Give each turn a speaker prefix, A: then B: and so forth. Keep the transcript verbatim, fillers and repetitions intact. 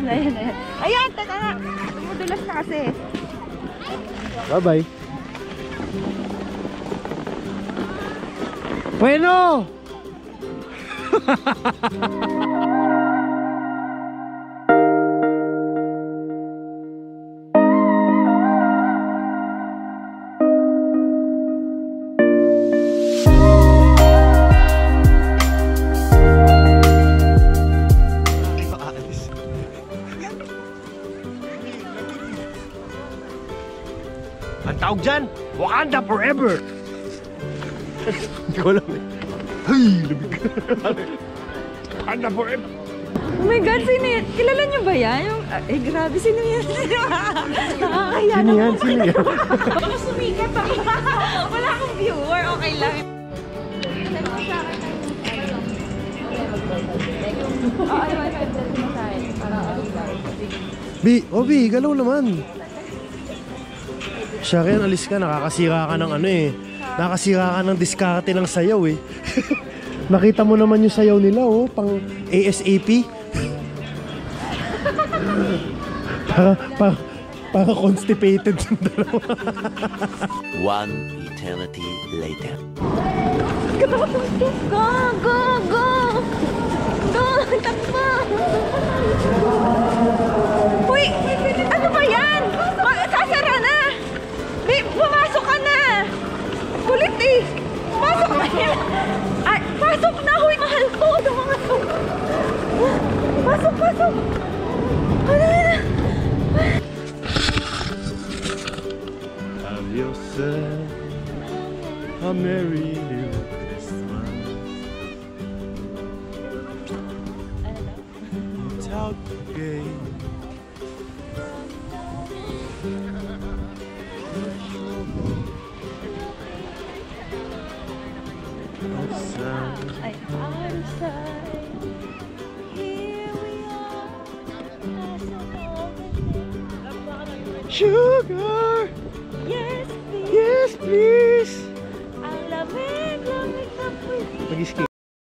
A: Ayan, ayan. Ayan, teka nga. Madulas na kasi.
B: Bye-bye. Bueno!
C: Ang tawag dyan, Wakanda forever! Hindi ko alam eh. Hey! Labig ka. Wakanda forever!
A: Oh my God, sino yan? Kilala niyo ba yan? Yung, ah, eh, grabe, sino yan? Nakakaya
B: Sino yan? Sino yan?
A: Baka sumikat ako. Wala akong viewer, okay lang.
B: Bi, oh Bi, galaw naman. Siya rin, alis ka, nakakasira ka ng ano eh. Nakakasira ka ng diskarte ng sayaw eh. Nakita mo naman yung sayaw nila oh, pang A S A P. para, para, para constipated yung dalawa.
D: One eternity later.
A: Go, go, go, go! Go, takbo! Uy, ano ba yan? Sasara na! May, pumasok ka na! Kulit eh! Pasok ka na! Ay, pasok na! Huy, mahal ko! Ito mga to! Pasok, pasok! Ano na?
C: Have yourself a merry little Christmas. Without the game.
A: Ay, outside. Here we are.
B: Sugar!
A: Yes, please.
B: Yes, please!
A: Ang lamig, lamig na po.
B: Mag-escape.